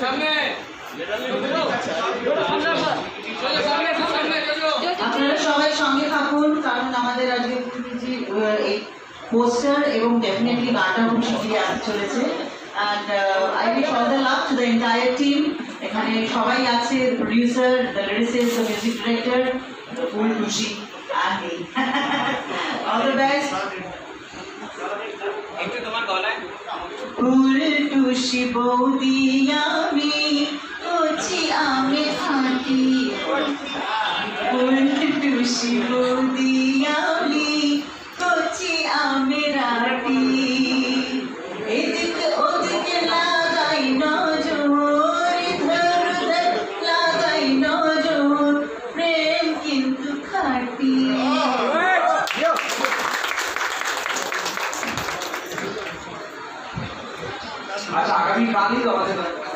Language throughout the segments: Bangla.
আপনারা সবাই সঙ্গে থাকুন, কারণ আমাদের আজকে এই পোস্টার এবং ডেফিনেটলি গানটা খুব শিগগিরই আসতে চলেছে। And I wish all the luck to the entire team. এখানে সবাই আছে, producer, the lyricist, the music director, the full Tushi, and me. All the best. একটু তোমার গলায় ফুল টুসি বৌদি আমি কচি আমি হাঁটি, ফুল টুসি বৌদি আমি কচি আমি রাটি, এদিকে ওদিকে লাগাই নজর, ইধর উধর লাগাই নজর, প্রেম কিন্তু খাটি। আচ্ছা, আগামী কালই তো আমাদের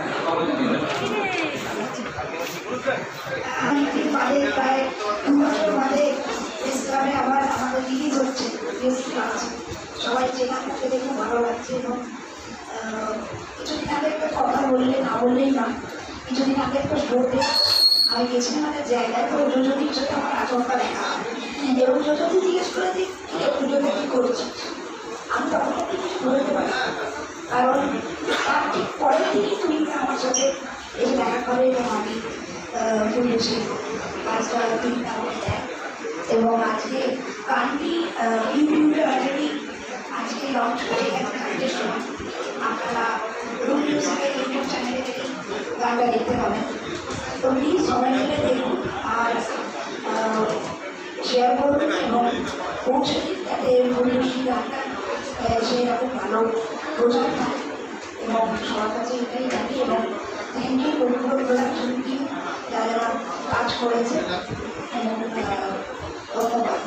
প্রায় 2 বছর বাদে ইসলামে আবার আমাদের রিলিজ হচ্ছে, সবাই চেনা থাকতে দেখে ভালো লাগছে। এবং কিছুদিন আগে একটা কথা বললে না বললেই না, কিছুদিন আগে একটা বোর্ডে আমি গেছিলাম একটা জায়গায়, তো যোজনীর সাথে আমার আচমকা দেখা এবং যোজনী জিজ্ঞেস করে দিই পুজোতে কী করছি, আমি তখন কিছু বলতে পারি, কারণ তার ঠিক পরের দিনই তুমি আমার সাথে এসে দেখা করে এবং আমি বলেছি কাজটা তুমি আমাকে দেয়। এবং আজকে গানটি ইউটিউবে অলরেডি আজকে লঞ্চ করে গেছে গানটির সময়, আপনারা রুম মিউজিকের ইউটিউব চ্যানেলে থেকে গানটা দেখতে পাবেন। তো প্লিজ সবাই মিলে দেখুন আর শেয়ার করুন এবং পৌঁছে দিন, যাতে রুমী গানটা সেরকম ভালো প্রচার থাকে এবং সবার কাছে এটাই জানি। এবং thank you Kalinga production team যারা কাজ করেছে, ধন্যবাদ।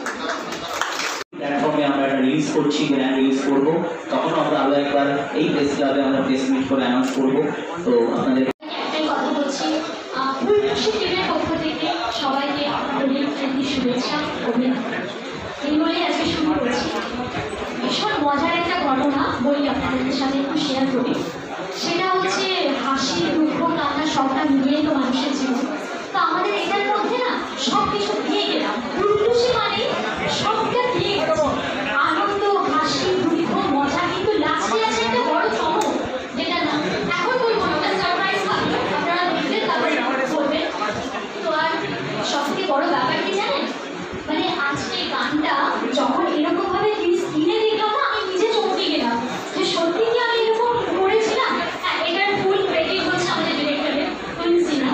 প্ল্যাটফর্মে আমরা একটা রিলিজ করছি, গ্র্যান্ড রিলিজ করবো, তখন আমরা আরও একবার এই প্রেস ক্লাবে আমরা প্রেস মিট করে অ্যানাউন্স করবো। তো আপনাদের একটাই কথা বলছি, ফুল টুসি টিমের পক্ষ থেকে সবাইকে আপনাদের শুভেচ্ছা, অভিনন্দন। এই বলেই আজকে শুরু করছি। ভীষণ মজার একটা ঘটনা বলি আপনাদের সাথে একটু শেয়ার করি। সেটা হচ্ছে হাসি, দুঃখ, কান্না সবটা মিলিয়েই তো মানুষের জীবন। তো আমাদের এটার মধ্যে না সব কিছু দিয়ে গেলাম, ফুল টুসি মানে সবটা দিয়ে গেছে, আনন্দ, হাসি, দুঃখ, মজা, কিন্তু লাস্টে আছে একটা বড় চমক, যেটা না এখন বলবো না, সারপ্রাইজ থাকবে, আপনারা দেখবেন তারপরে বলবেন। তো আর সব থেকে বড় ব্যাপার কি জানেন, মানে আজকে গানটা যখন এরকমভাবে স্ক্রিনে দেখলাম না, আমি নিজে চমকে গেলাম যে সত্যি কি আমি এরকম করেছিলাম। হ্যাঁ, এটার ফুল ক্রেডিট হচ্ছে আমাদের ডিরেক্টরের, তুলসিনা।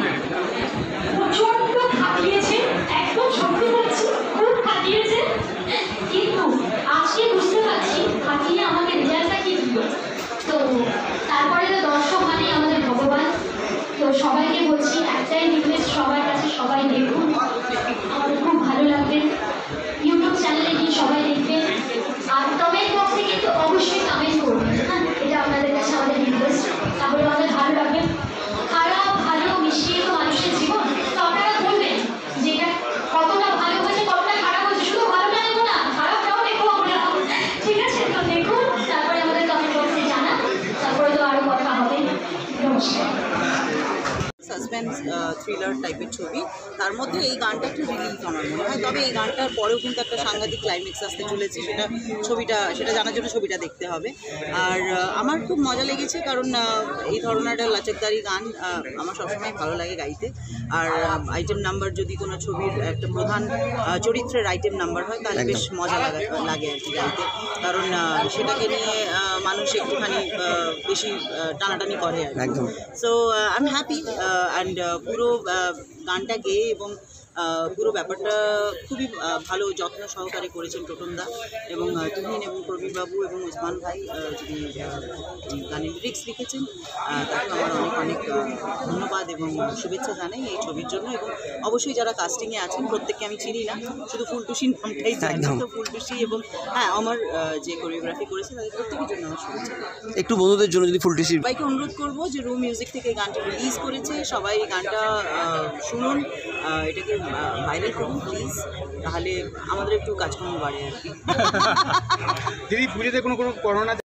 প্রচণ্ড খাটিয়েছে, একদম সত্যি বলছি, খুব খাটিয়েছে, কিন্তু আজকে বুঝতে পারছি খাটিয়ে আমাকে রেজাল্টটা কি দিল। তো তারপরে তো দর্শক মানে আমাদের ভগবান। তো সবাইকে বলছি একটাই রিকোয়েস্ট, সবার কাছে সবাই দেখুন, আমাদের খুব ভালো লাগবে। ইউটিউব চ্যানেলে গিয়ে সবাই দেখবেন, আর কমেন্ট বক্সে কিন্তু অবশ্যই কমেন্ট করবেন। হ্যাঁ, এটা আপনাদের কাছে আমাদের রিকোয়েস্ট, তাহলে আমাদের ভালো লাগবে। খারাপ ভালো মিশিয়ে তো মানুষের জীবন, তো আপনারা বলবেন যে এটা কতটা ভালো হয়েছে, কতটা খারাপ হয়েছে, শুধু ভালোটা নেবো না, খারাপটাও নেবো আমরা, ঠিক আছে? তো দেখুন, তারপরে আমাদের কমেন্ট বক্সে জানান, তারপরে তো আরও কথা হবে। নমস্কার। সাসপেন্স থ্রিলার টাইপের ছবি, তার মধ্যে এই গানটা একটু রিলিফ আমার মনে হয়। তবে এই গানটার পরেও কিন্তু একটা সাংঘাতিক ক্লাইম্যাক্স আসতে চলেছে, সেটা জানার জন্য ছবিটা দেখতে হবে। আর আমার খুব মজা লেগেছে, কারণ এই ধরনের একটা লাচকদারি গান আমার সবসময় ভালো লাগে গাইতে। আর আইটেম নাম্বার যদি কোনো ছবির একটা প্রধান চরিত্রের আইটেম নাম্বার হয়, তাহলে বেশ মজা লাগে আর কি গাইতে, কারণ সেটাকে নিয়ে মানুষ একটুখানি বেশি টানাটানি করে আর কি। So I am happy and পুরো গানটা গেয়ে এবং পুরো ব্যাপারটা খুবই ভালো যত্ন সহকারে করেছেন টোটনদা এবং তুহিন এবং প্রবীরবাবু এবং ওসমান ভাই, যিনি গানের লিরিক্স লিখেছেন, তাকে আমার অনেক অনেক ধন্যবাদ এবং শুভেচ্ছা জানাই এই ছবির জন্য। এবং অবশ্যই যারা কাস্টিংয়ে আছেন প্রত্যেককে আমি চিনি না, শুধু ফুলটুসির নামটাই জানি। তো ফুলটুসি এবং হ্যাঁ আমার যে কোরিওগ্রাফি করেছে তাদের প্রত্যেকের জন্য আমার শুভেচ্ছা। একটু বন্ধুদের জন্য যদি ফুলটুসি সবাইকে অনুরোধ করবো যে রুম মিউজিক থেকে গানটি রিলিজ করেছে, সবাই গানটা শুনুন, এটাকে ভাইরাল করুন প্লিজ, তাহলে আমাদের একটু কাজকর্ম বাড়ে আর কি। দিদি পুজোতে কোনো করোনা